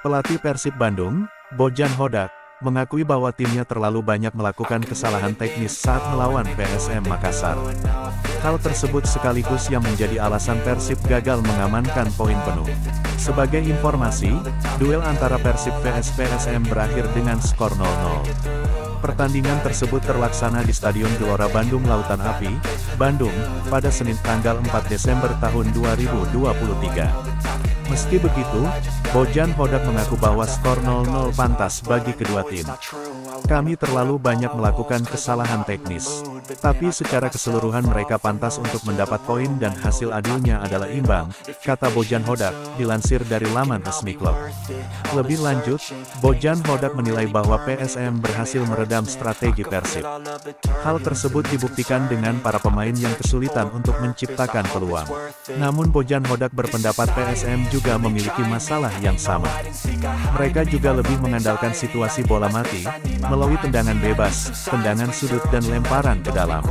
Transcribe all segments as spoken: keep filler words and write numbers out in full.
Pelatih Persib Bandung, Bojan Hodak, mengakui bahwa timnya terlalu banyak melakukan kesalahan teknis saat melawan P S M Makassar. Hal tersebut sekaligus yang menjadi alasan Persib gagal mengamankan poin penuh. Sebagai informasi, duel antara Persib vs P S M berakhir dengan skor nol nol. Pertandingan tersebut terlaksana di Stadion Gelora Bandung Lautan Api, Bandung, pada Senin tanggal empat Desember tahun dua ribu dua puluh tiga. Meski begitu, Bojan Hodak mengaku bahwa skor nol nol pantas bagi kedua tim. Kami terlalu banyak melakukan kesalahan teknis. Tapi secara keseluruhan mereka pantas untuk mendapat poin dan hasil adilnya adalah imbang, kata Bojan Hodak, dilansir dari laman resmi klub. Lebih lanjut, Bojan Hodak menilai bahwa P S M berhasil meredam strategi Persib. Hal tersebut dibuktikan dengan para pemain yang kesulitan untuk menciptakan peluang. Namun Bojan Hodak berpendapat P S M juga memiliki masalah yang sama. Mereka juga lebih mengandalkan situasi bola mati, melalui tendangan bebas, tendangan sudut dan lemparan ke dalam.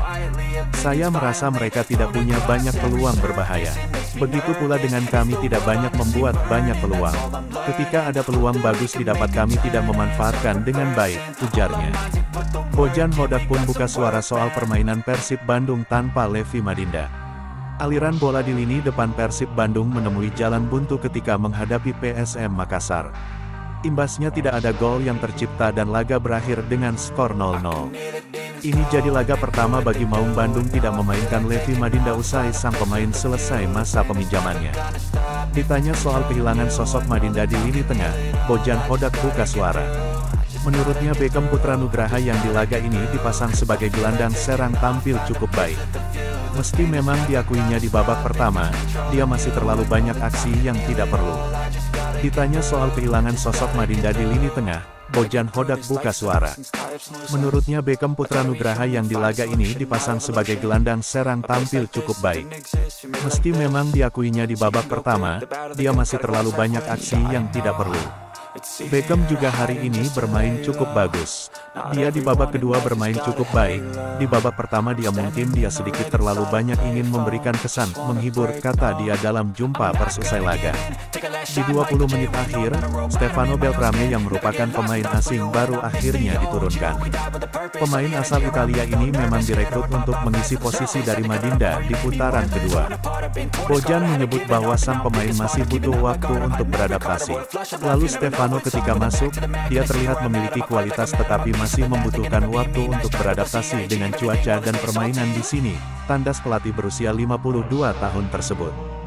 Saya merasa mereka tidak punya banyak peluang berbahaya. Begitu pula dengan kami tidak banyak membuat banyak peluang. Ketika ada peluang bagus didapat kami tidak memanfaatkan dengan baik, ujarnya. Bojan Hodak pun buka suara soal permainan Persib Bandung tanpa Levi Madinda. Aliran bola di lini depan Persib Bandung menemui jalan buntu ketika menghadapi P S M Makassar. Imbasnya tidak ada gol yang tercipta dan laga berakhir dengan skor nol nol. Ini jadi laga pertama bagi Maung Bandung tidak memainkan Levi Madinda usai sang pemain selesai masa peminjamannya. Ditanya soal kehilangan sosok Madinda di lini tengah, Bojan Hodak buka suara. Menurutnya Beckham Putra Nugraha yang di laga ini dipasang sebagai gelandang serang tampil cukup baik. Meski memang diakuinya di babak pertama, dia masih terlalu banyak aksi yang tidak perlu. Ditanya soal kehilangan sosok Madinda di lini tengah, Bojan Hodak buka suara. Menurutnya Beckham Putra Nugraha yang di laga ini dipasang sebagai gelandang serang tampil cukup baik. Meski memang diakuinya di babak pertama, dia masih terlalu banyak aksi yang tidak perlu. Beckham juga hari ini bermain cukup bagus. Dia di babak kedua bermain cukup baik. Di babak pertama dia mungkin dia sedikit terlalu banyak ingin memberikan kesan menghibur, kata dia dalam jumpa pers usai laga. Di dua puluh menit akhir, Stefano Beltrame yang merupakan pemain asing baru akhirnya diturunkan. Pemain asal Italia ini memang direkrut untuk mengisi posisi dari Madinda di putaran kedua. Bojan menyebut bahwa sang pemain masih butuh waktu untuk beradaptasi. Lalu Stefano ketika masuk, dia terlihat memiliki kualitas tetapi masih membutuhkan waktu untuk beradaptasi dengan cuaca dan permainan di sini, tandas pelatih berusia lima puluh dua tahun tersebut.